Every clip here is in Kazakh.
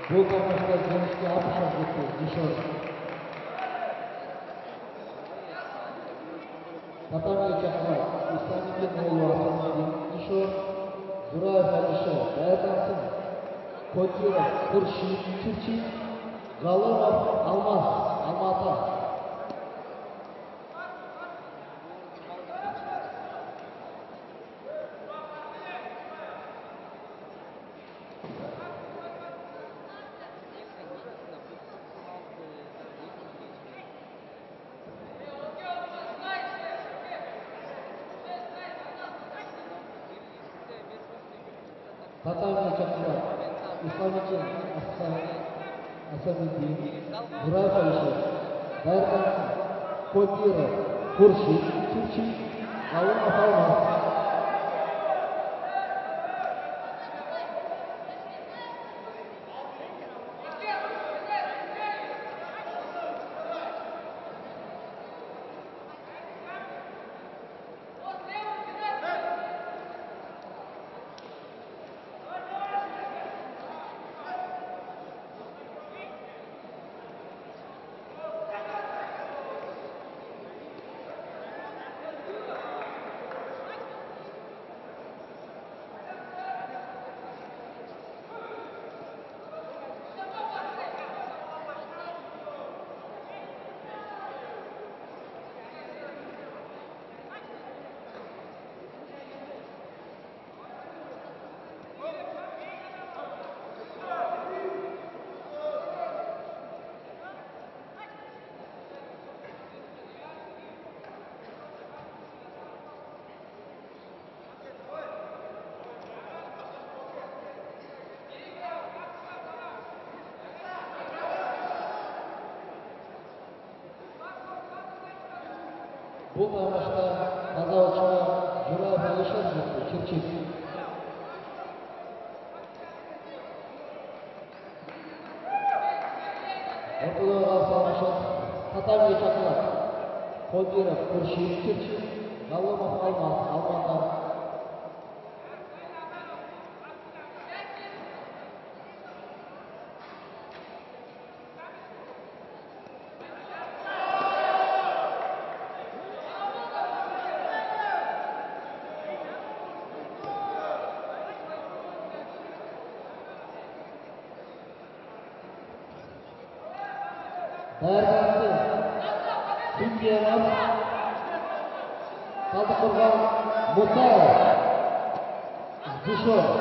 Бұл команда жеңіске абышев жетті. Дишор. Татарный чакырат. Исламидин оğlu Асанидин. Дишор. Зураев Алишер. Даятансын. Котиров. Хуршид. Чурчи. Галымов. Алмаз. Алмата. Татарный чакырат. Исламидин Асанидин. Зураев Алишер. Даятансын. Котиров. Хуршид. Чурчи. Галымов. Алмаз. Бұл маçta таза ұшына Зураев Алишер жетті. Чурчи. Орталығы салмашы Татарный чакырат. Котиров. Хуршид. Чурчи. Галымов. Алмаз. Алмата. Даярданды. Судьялар. Талдыкоргон Мусаев. Дишор.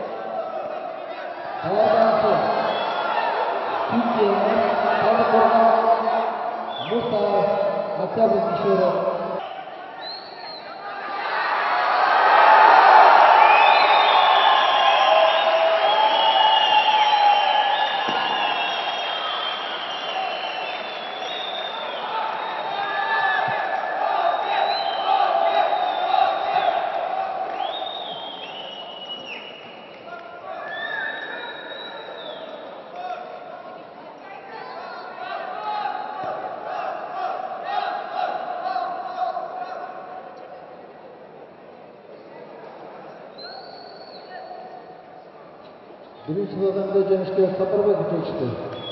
Даярданды. Судьялар. Талдыкоргон Мусаев. Октябрь Дишоров. Birinci bölümde Cenişke Saparba geçti.